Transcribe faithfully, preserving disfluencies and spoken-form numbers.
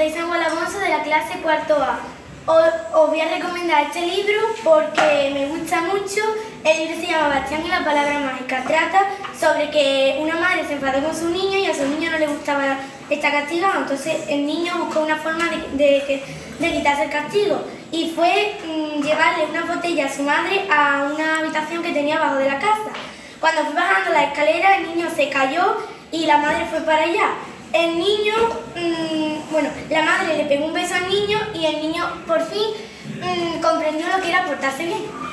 soy Samuel Alonso de la clase cuarto A. Os, os voy a recomendar este libro porque me gusta mucho. El libro se llama Bastián y la palabra mágica. Trata sobre que una madre se enfadó con su niño y a su niño no le gustaba estar castigado. Entonces el niño buscó una forma de, de, de quitarse el castigo y fue mmm, llevarle una botella a su madre a una habitación que tenía abajo de la casa. Cuando fue bajando la escalera, el niño se cayó y la madre fue para allá. El niño, mmm, bueno, la madre le pegó un beso al niño y el niño por fin mmm, comprendió lo que era portarse bien.